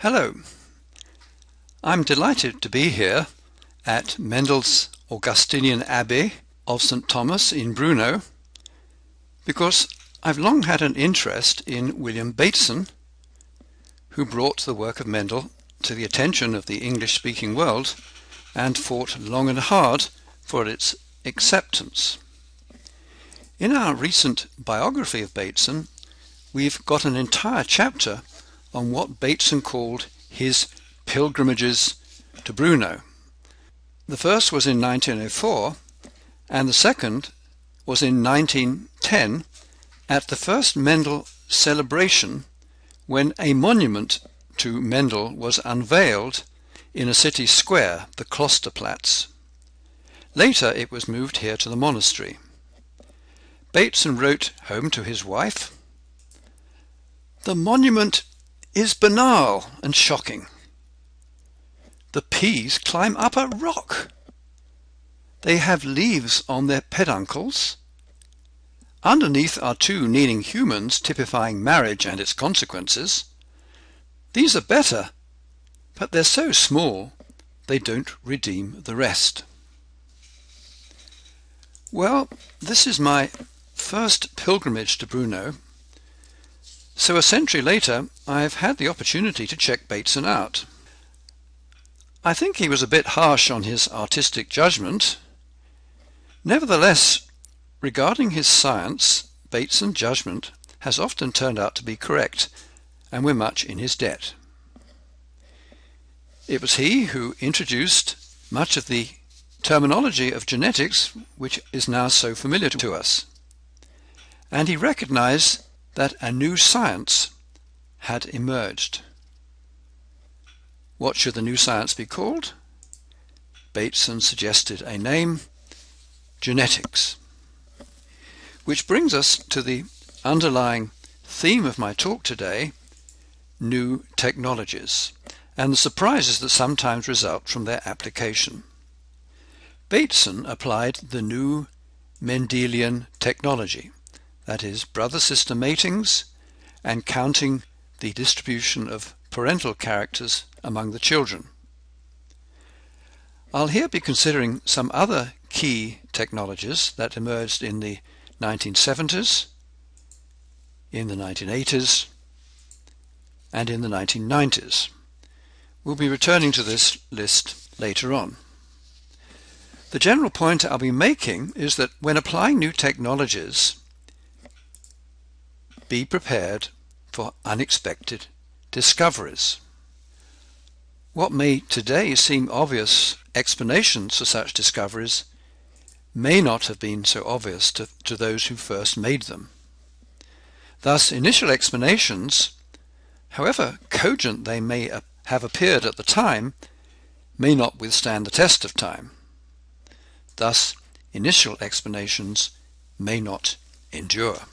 Hello, I'm delighted to be here at Mendel's Augustinian Abbey of St. Thomas in Brno because I've long had an interest in William Bateson, who brought the work of Mendel to the attention of the English-speaking world and fought long and hard for its acceptance. In our recent biography of Bateson, we've got an entire chapter on what Bateson called his pilgrimages to Brno. The first was in 1904 and the second was in 1910 at the first Mendel celebration, when a monument to Mendel was unveiled in a city square, the Klosterplatz. Later it was moved here to the monastery. Bateson wrote home to his wife, "The monument is banal and shocking. The peas climb up a rock. They have leaves on their peduncles. Underneath are two kneeling humans typifying marriage and its consequences. These are better, but they're so small they don't redeem the rest." Well, this is my first pilgrimage to Brno, so a century later I've had the opportunity to check Bateson out. I think he was a bit harsh on his artistic judgment. Nevertheless, regarding his science, Bateson's judgment has often turned out to be correct, and we're much in his debt. It was he who introduced much of the terminology of genetics which is now so familiar to us, and he recognized that a new science had emerged. What should the new science be called? Bateson suggested a name: genetics. Which brings us to the underlying theme of my talk today: new technologies, and the surprises that sometimes result from their application. Bateson applied the new Mendelian technology, that is, brother-sister matings and counting the distribution of parental characters among the children. I'll here be considering some other key technologies that emerged in the 1970s, in the 1980s, and in the 1990s. We'll be returning to this list later on. The general point I'll be making is that when applying new technologies, be prepared for unexpected discoveries. What may today seem obvious explanations for such discoveries may not have been so obvious to those who first made them. Thus, initial explanations, however cogent they may have appeared at the time, may not withstand the test of time. Thus, initial explanations may not endure.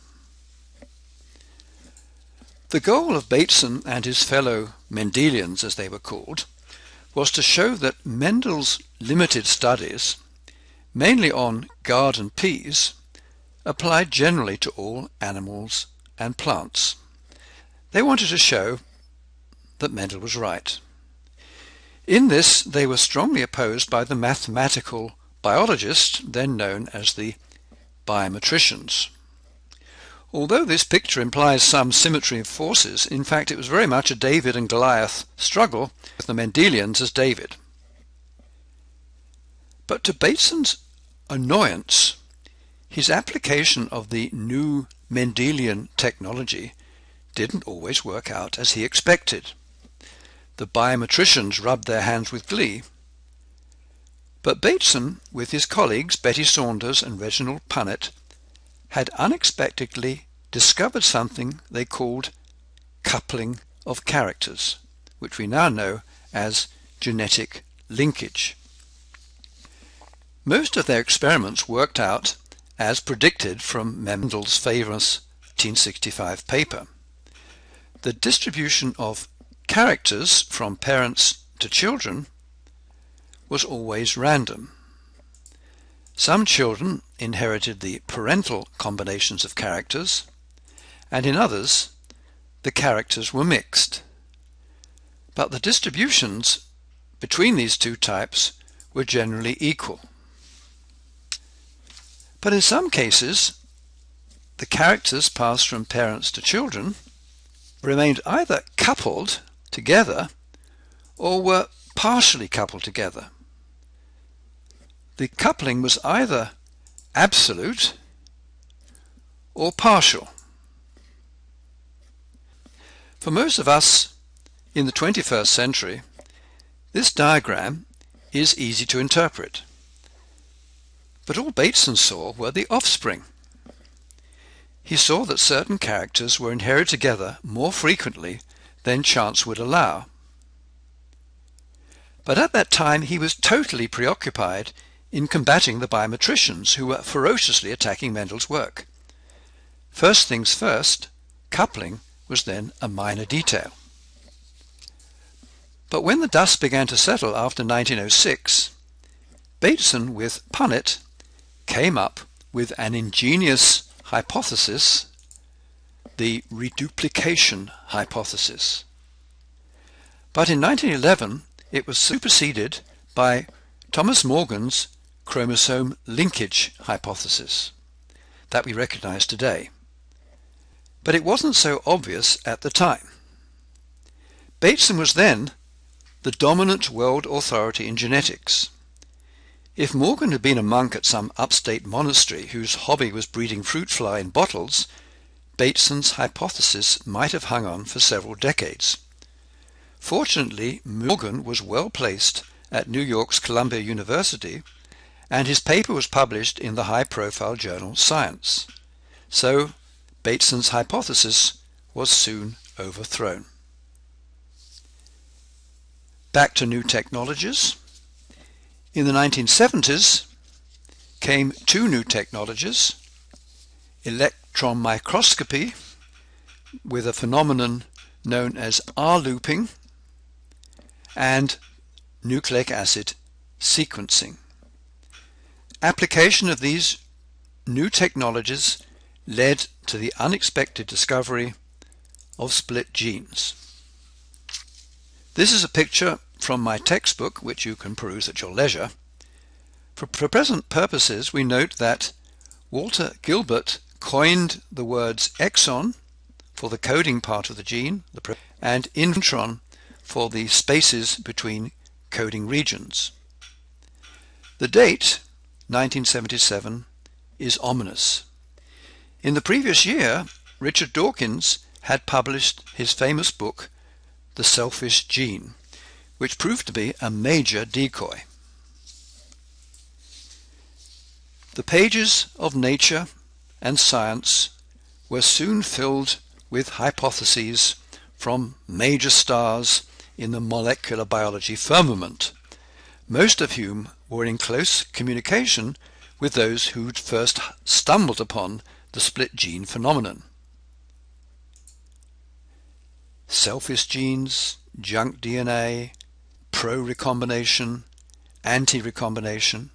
The goal of Bateson and his fellow Mendelians, as they were called, was to show that Mendel's limited studies, mainly on garden peas, applied generally to all animals and plants. They wanted to show that Mendel was right. In this they were strongly opposed by the mathematical biologists, then known as the biometricians. Although this picture implies some symmetry of forces, in fact it was very much a David and Goliath struggle, with the Mendelians as David. But to Bateson's annoyance, his application of the new Mendelian technology didn't always work out as he expected. The biometricians rubbed their hands with glee. But Bateson, with his colleagues Betty Saunders and Reginald Punnett, had unexpectedly discovered something they called coupling of characters, which we now know as genetic linkage. Most of their experiments worked out as predicted from Mendel's famous 1865 paper. The distribution of characters from parents to children was always random. Some children inherited the parental combinations of characters, and in others the characters were mixed. but the distributions between these two types were generally equal. But in some cases, the characters passed from parents to children remained either coupled together or were partially coupled together. The coupling was either absolute or partial. For most of us in the 21st century, this diagram is easy to interpret. But all Bateson saw were the offspring. He saw that certain characters were inherited together more frequently than chance would allow. But at that time he was totally preoccupied in combating the biometricians who were ferociously attacking Mendel's work. First things first, coupling was then a minor detail. But when the dust began to settle after 1906, Bateson with Punnett came up with an ingenious hypothesis, the reduplication hypothesis. But in 1911 it was superseded by Thomas Morgan's chromosome linkage hypothesis that we recognize today. But it wasn't so obvious at the time. Bateson was then the dominant world authority in genetics. If Morgan had been a monk at some upstate monastery whose hobby was breeding fruit fly in bottles, Bateson's hypothesis might have hung on for several decades. Fortunately, Morgan was well placed at New York's Columbia University, and his paper was published in the high-profile journal Science. So Bateson's hypothesis was soon overthrown. Back to new technologies. In the 1970s came two new technologies: electron microscopy with a phenomenon known as R-looping and nucleic acid sequencing. Application of these new technologies led to the unexpected discovery of split genes. This is a picture from my textbook, which you can peruse at your leisure. For present purposes, we note that Walter Gilbert coined the words exon for the coding part of the gene and intron for the spaces between coding regions. The date, 1977, is ominous. In the previous year, Richard Dawkins had published his famous book, The Selfish Gene, which proved to be a major decoy. The pages of Nature and Science were soon filled with hypotheses from major stars in the molecular biology firmament, most of whom were in close communication with those who'd first stumbled upon the split gene phenomenon. Selfish genes, junk DNA, pro-recombination, anti-recombination.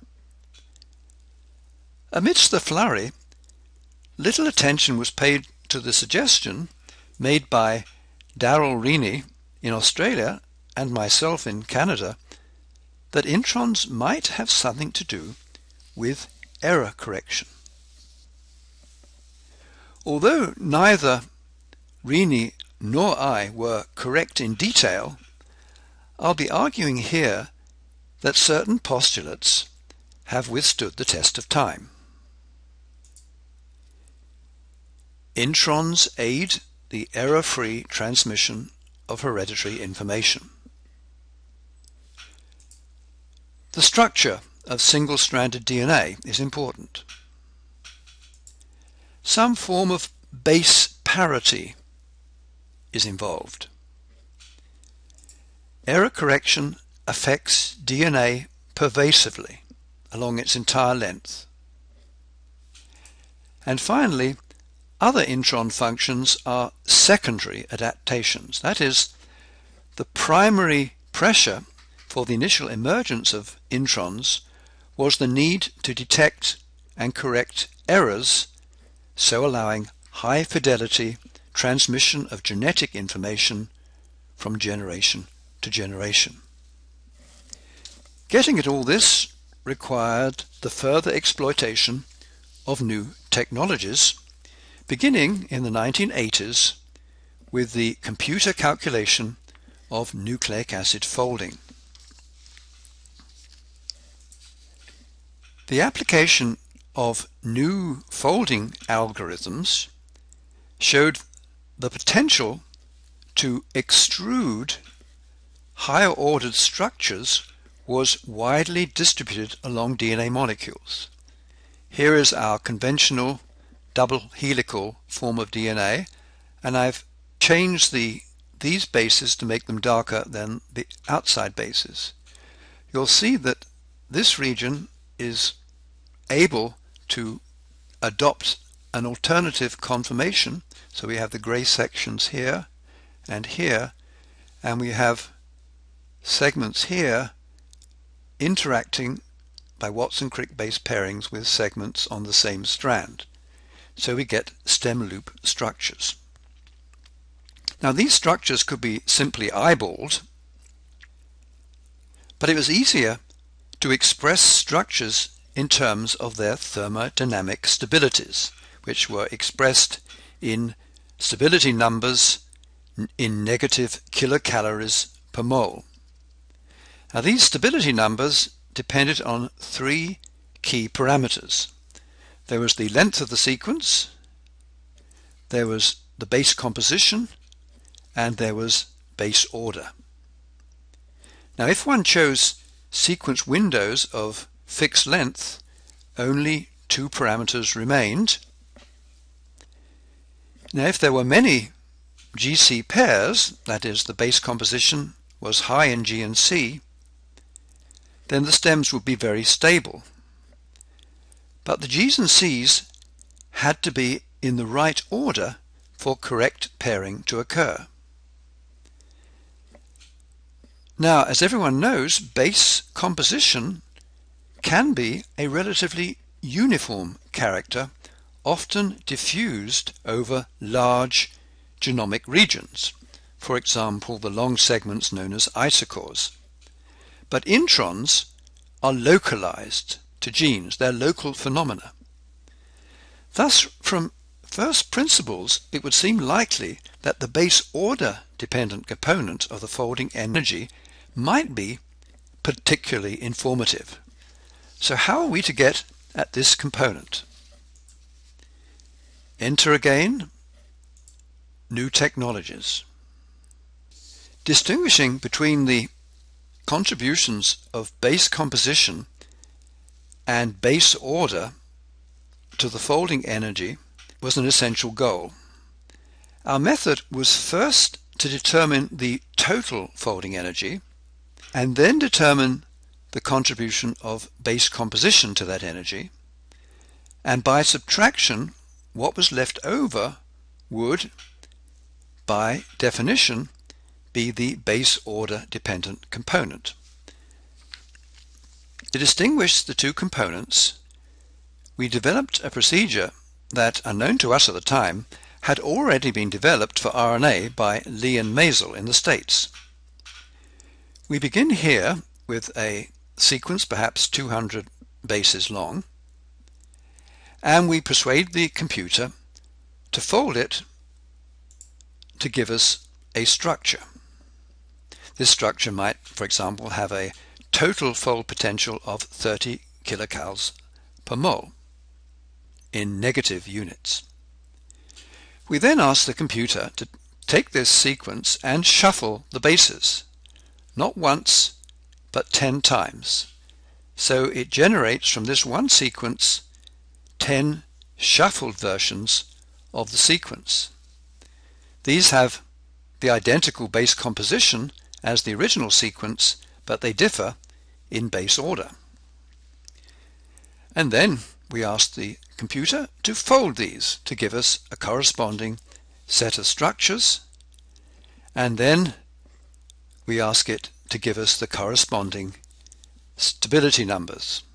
Amidst the flurry, little attention was paid to the suggestion made by Darrell Rini in Australia and myself in Canada that introns might have something to do with error correction. Although neither Rini nor I were correct in detail, I'll be arguing here that certain postulates have withstood the test of time. Introns aid the error-free transmission of hereditary information. The structure of single-stranded DNA is important. Some form of base parity is involved. Error correction affects DNA pervasively along its entire length. And finally, other intron functions are secondary adaptations. That is, the primary pressure for the initial emergence of introns was the need to detect and correct errors, so allowing high fidelity transmission of genetic information from generation to generation. Getting at all this required the further exploitation of new technologies, beginning in the 1980s with the computer calculation of nucleic acid folding. The application of new folding algorithms showed the potential to extrude higher ordered structures was widely distributed along DNA molecules. Here is our conventional double helical form of DNA, and I've changed these bases to make them darker than the outside bases. You'll see that this region is able to adopt an alternative conformation. So we have the gray sections here, and we have segments here interacting by Watson-Crick base pairings with segments on the same strand. So we get stem loop structures. Now these structures could be simply eyeballed, but it was easier to express structures in terms of their thermodynamic stabilities, which were expressed in stability numbers in negative kilocalories per mole. Now these stability numbers depended on three key parameters. There was the length of the sequence, there was the base composition, and there was base order. Now if one chose sequence windows of fixed length, only two parameters remained. Now if there were many GC pairs, that is, the base composition was high in G and C, then the stems would be very stable. But the G's and C's had to be in the right order for correct pairing to occur. Now, as everyone knows, base composition can be a relatively uniform character, often diffused over large genomic regions, for example the long segments known as isochores. But introns are localized to genes, they're local phenomena. Thus, from first principles, it would seem likely that the base order dependent component of the folding energy might be particularly informative. So how are we to get at this component? Enter again new technologies. Distinguishing between the contributions of base composition and base order to the folding energy was an essential goal. Our method was first to determine the total folding energy and then determine the contribution of base composition to that energy, and by subtraction what was left over would, by definition, be the base order dependent component. To distinguish the two components, we developed a procedure that, unknown to us at the time, had already been developed for RNA by Lee and Maisel in the States. We begin here with a sequence perhaps 200 bases long, and we persuade the computer to fold it to give us a structure. This structure might, for example, have a total fold potential of 30 kilocals per mole in negative units. We then ask the computer to take this sequence and shuffle the bases, not once, but 10 times. So it generates from this one sequence 10 shuffled versions of the sequence. These have the identical base composition as the original sequence, but they differ in base order. And then we ask the computer to fold these to give us a corresponding set of structures, and then we ask it to give us the corresponding stability numbers.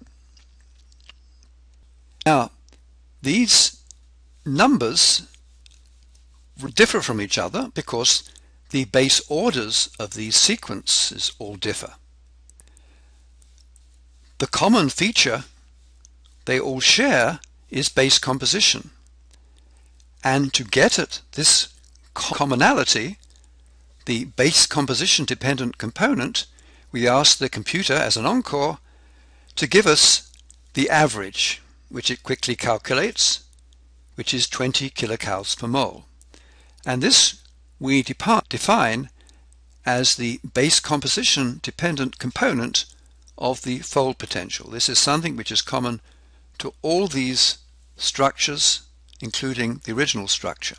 Now, these numbers differ from each other because the base orders of these sequences all differ. The common feature they all share is base composition. And to get at this commonality, the base composition dependent component, we ask the computer as an encore to give us the average, which it quickly calculates, which is 20 kilocalories per mole. And this we define as the base composition dependent component of the fold potential. This is something which is common to all these structures, including the original structure.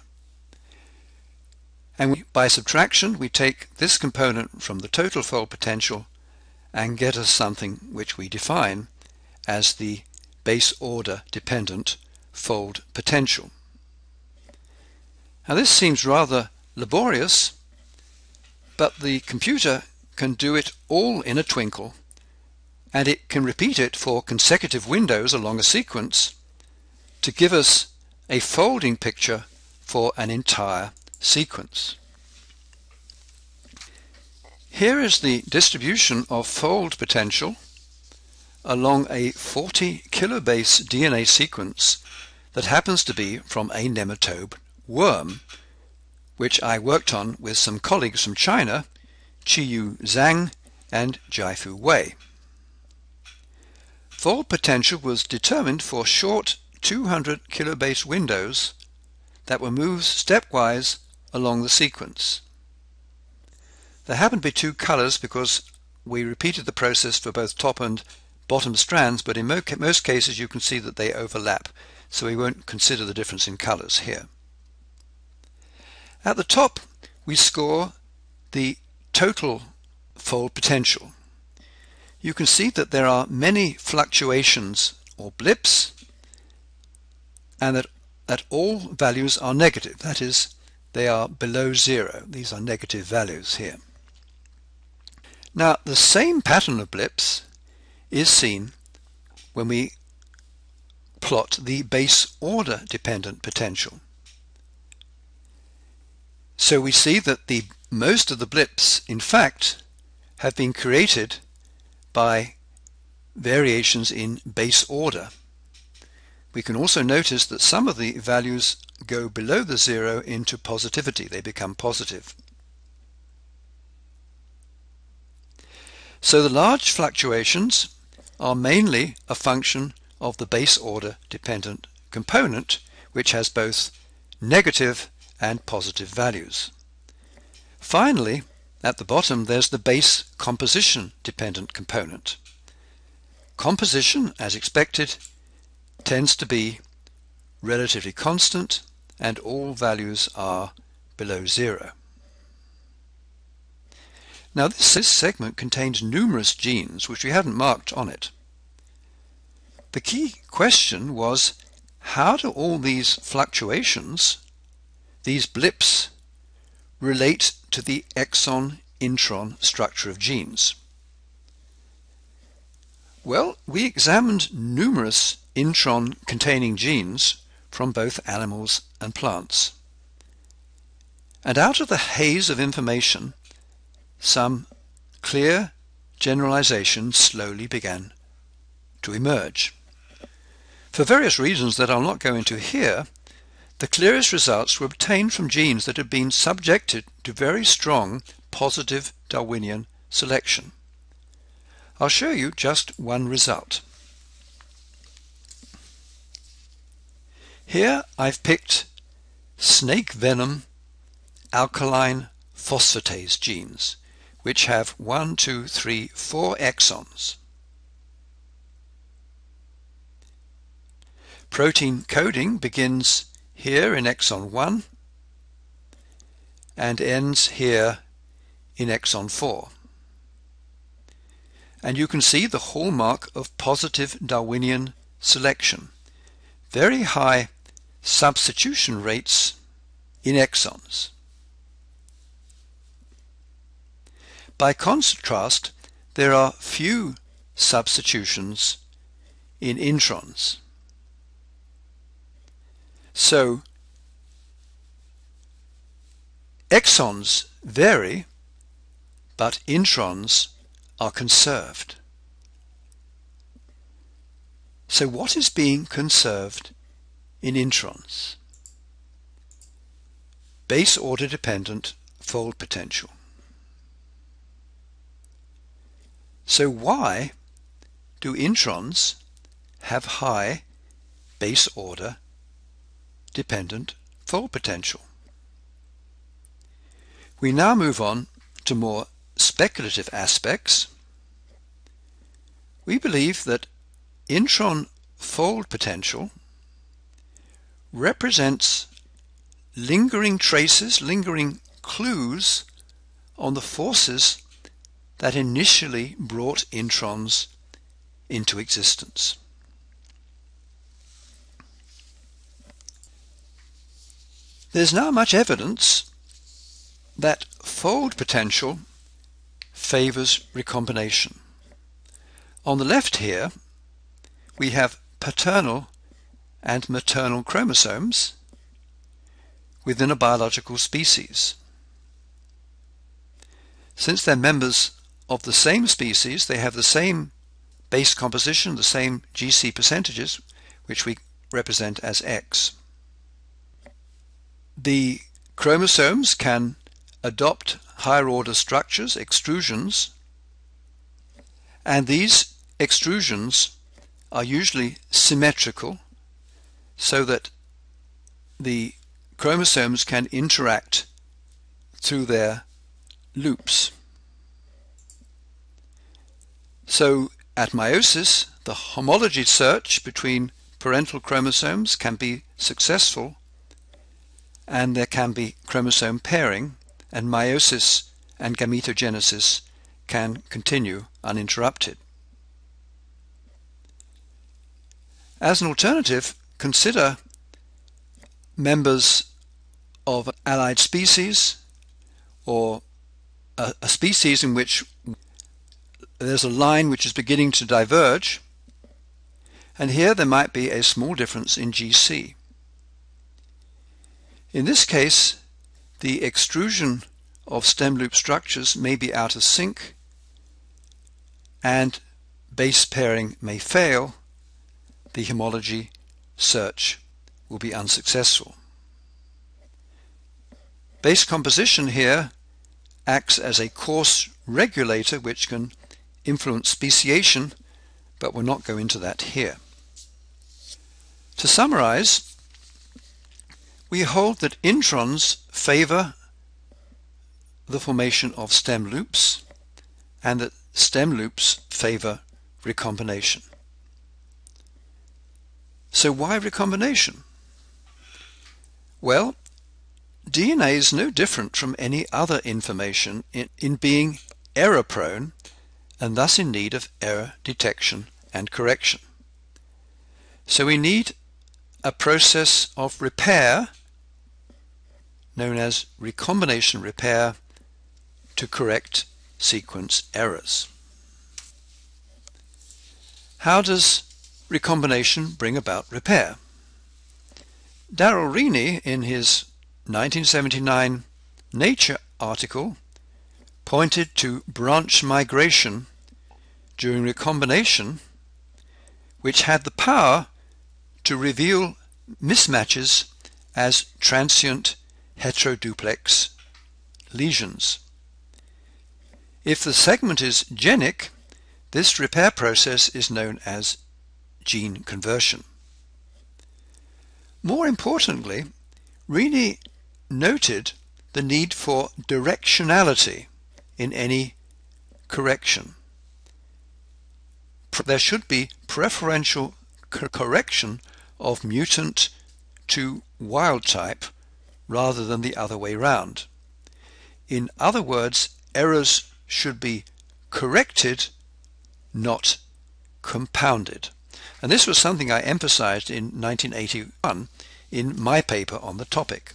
And by subtraction, we take this component from the total fold potential and get us something which we define as the base order dependent fold potential. Now this seems rather laborious, but the computer can do it all in a twinkle, and it can repeat it for consecutive windows along a sequence to give us a folding picture for an entire sequence. Here is the distribution of fold potential along a 40 kilobase DNA sequence that happens to be from a nematode worm, which I worked on with some colleagues from China, Qiyu Zhang and Jiafu Wei. Fold potential was determined for short 200 kilobase windows that were moved stepwise along the sequence. There happened to be two colors because we repeated the process for both top and bottom strands, but in most cases you can see that they overlap, so we won't consider the difference in colors here. At the top we score the total fold potential. You can see that there are many fluctuations or blips, and that all values are negative. That is, they are below zero. These are negative values here. Now the same pattern of blips is seen when we plot the base order dependent potential. So we see that most of the blips in fact have been created by variations in base order. We can also notice that some of the values go below the zero into positivity. They become positive. So the large fluctuations are mainly a function of the base order dependent component, which has both negative and positive values. Finally, at the bottom there's the base composition dependent component. Composition, as expected, tends to be relatively constant, and all values are below zero. Now this segment contains numerous genes which we haven't marked on it. The key question was, how do all these fluctuations, these blips, relate to the exon-intron structure of genes? Well, we examined numerous intron-containing genes from both animals and plants. And out of the haze of information, some clear generalizations slowly began to emerge. For various reasons that I'll not go into here, the clearest results were obtained from genes that had been subjected to very strong positive Darwinian selection. I'll show you just one result. Here I've picked snake venom alkaline phosphatase genes, which have 1, 2, 3, 4 exons. Protein coding begins here in exon 1 and ends here in exon 4. And you can see the hallmark of positive Darwinian selection: very high substitution rates in exons. By contrast, there are few substitutions in introns. So Exons vary, but introns are conserved. So what is being conserved in introns? Base order dependent fold potential. So why do introns have high base order dependent fold potential? We now move on to more speculative aspects. We believe that intron fold potential represents lingering traces, lingering clues on the forces that initially brought introns into existence. There's now much evidence that fold potential favors recombination. On the left here, we have paternal and maternal chromosomes within a biological species. Since they're members of the same species, they have the same base composition, the same GC percentages, which we represent as X. The chromosomes can adopt higher order structures, extrusions, and these extrusions are usually symmetrical so that the chromosomes can interact through their loops. So at meiosis, the homology search between parental chromosomes can be successful, and there can be chromosome pairing, and meiosis and gametogenesis can continue uninterrupted. As an alternative, consider members of allied species, or a species in which there's a line which is beginning to diverge, and here there might be a small difference in GC. In this case, the extrusion of stem loop structures may be out of sync, and base pairing may fail. The homology search will be unsuccessful. Base composition here acts as a coarse regulator which can influence speciation, but we'll not go into that here. To summarize, we hold that introns favor the formation of stem loops, and that stem loops favor recombination. So why recombination? Well, DNA is no different from any other information in being error-prone and thus in need of error detection and correction. So we need a process of repair known as recombination repair to correct sequence errors. How does recombination bring about repair? Darrell Rini, in his 1979 Nature article, pointed to branch migration during recombination, which had the power to reveal mismatches as transient heteroduplex lesions. If the segment is genic, this repair process is known as gene conversion. More importantly, Rini noted the need for directionality in any correction. There should be preferential correction of mutant to wild type rather than the other way round. In other words, errors should be corrected, not compounded. And this was something I emphasized in 1981 in my paper on the topic.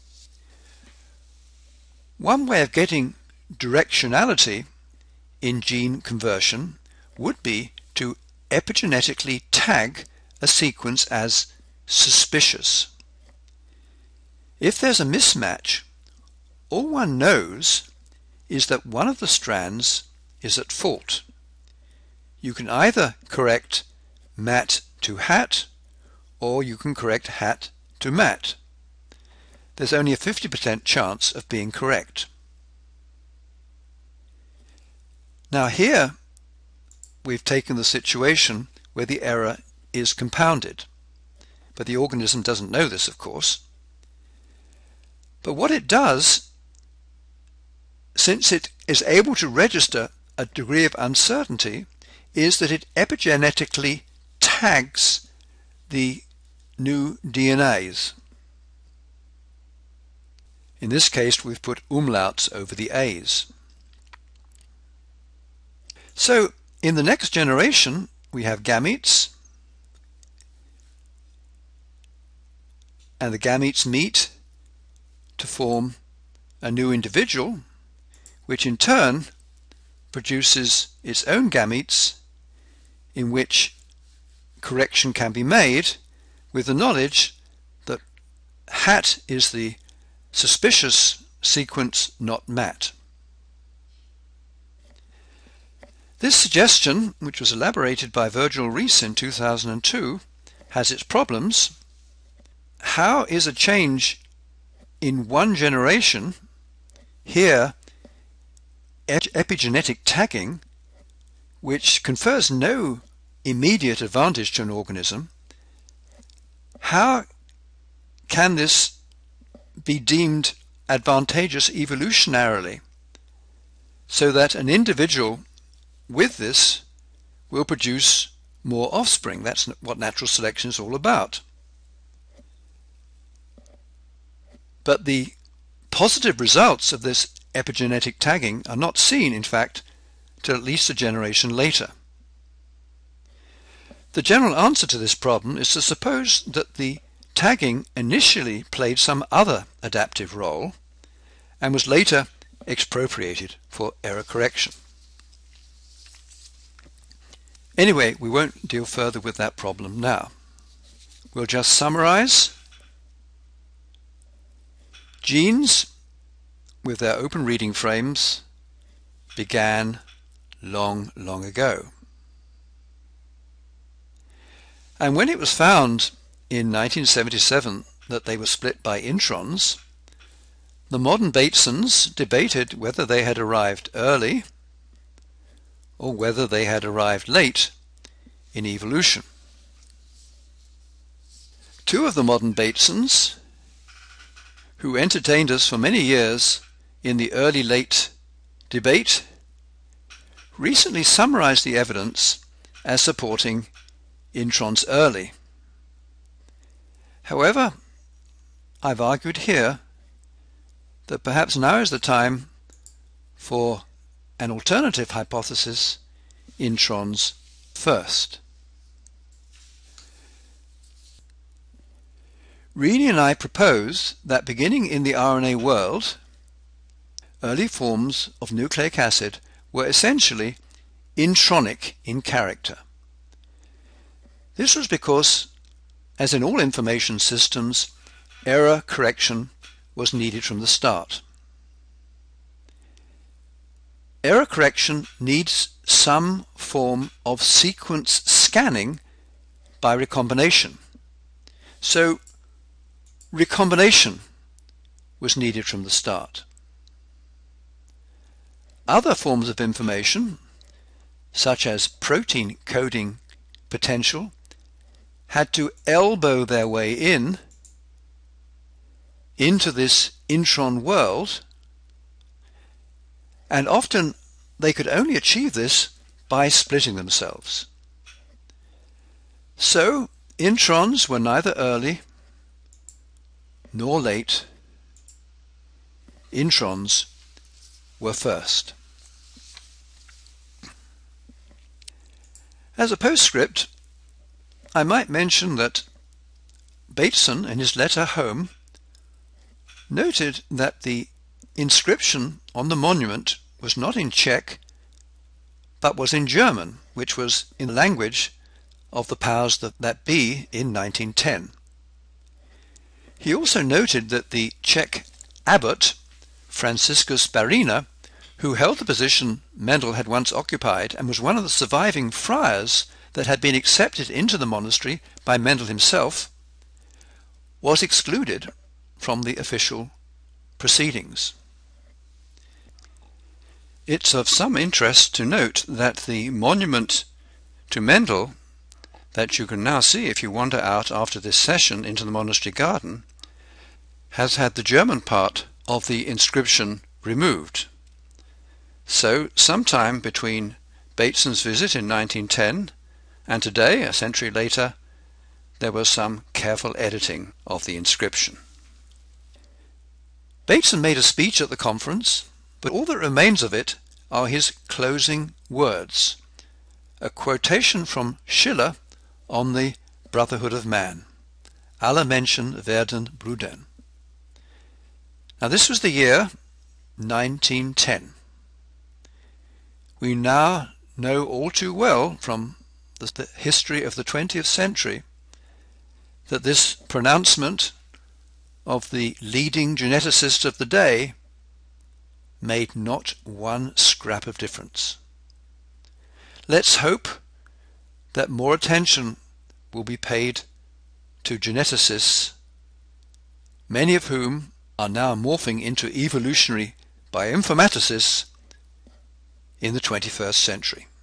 One way of getting directionality in gene conversion would be to epigenetically tag a sequence as suspicious. If there's a mismatch, all one knows is that one of the strands is at fault. You can either correct mat to hat, or you can correct hat to mat. There's only a 50% chance of being correct. Now here we've taken the situation where the error is compounded, but the organism doesn't know this, of course. But what it does, since it is able to register a degree of uncertainty, is that it epigenetically tags the new DNAs. In this case, we've put umlauts over the A's. So in the next generation, we have gametes, and the gametes meet to form a new individual, which in turn produces its own gametes, in which correction can be made with the knowledge that hat is the suspicious sequence, not mat. This suggestion, which was elaborated by Virgil Rees in 2002, has its problems. How is a change in one generation, here epigenetic tagging, which confers no immediate advantage to an organism, how can this be deemed advantageous evolutionarily, so that an individual with this will produce more offspring? That's what natural selection is all about. But the positive results of this epigenetic tagging are not seen, in fact, till at least a generation later. The general answer to this problem is to suppose that the tagging initially played some other adaptive role and was later expropriated for error correction. Anyway, we won't deal further with that problem now. We'll just summarize. Genes, with their open reading frames, began long, long ago. And when it was found in 1977 that they were split by introns, the modern Batesons debated whether they had arrived early or whether they had arrived late in evolution. Two of the modern Batesons, who entertained us for many years in the early-late debate, recently summarized the evidence as supporting introns early. However, I've argued here that perhaps now is the time for an alternative hypothesis, introns first. Reaney and I propose that beginning in the RNA world, early forms of nucleic acid were essentially intronic in character. This was because, as in all information systems, error correction was needed from the start. Error correction needs some form of sequence scanning by recombination. So recombination was needed from the start. Other forms of information, such as protein coding potential, had to elbow their way into this intron world, and often they could only achieve this by splitting themselves. So introns were neither early nor late. Introns were first. As a postscript, I might mention that Bateson, in his letter home, noted that the inscription on the monument was not in Czech, but was in German, which was in the language of the powers that be in 1910. He also noted that the Czech abbot, Franciscus Barina, who held the position Mendel had once occupied and was one of the surviving friars that had been accepted into the monastery by Mendel himself, was excluded from the official proceedings. It's of some interest to note that the monument to Mendel that you can now see if you wander out after this session into the monastery garden has had the German part of the inscription removed. So sometime between Bateson's visit in 1910 and today, a century later, there was some careful editing of the inscription. Bateson made a speech at the conference, but all that remains of it are his closing words, a quotation from Schiller on the brotherhood of man, alle Menschen werden Brüder. Now this was the year 1910. We now know all too well from the history of the 20th century that this pronouncement of the leading geneticist of the day made not one scrap of difference. Let's hope that more attention will be paid to geneticists, many of whom are now morphing into evolutionary bioinformaticists in the 21st century.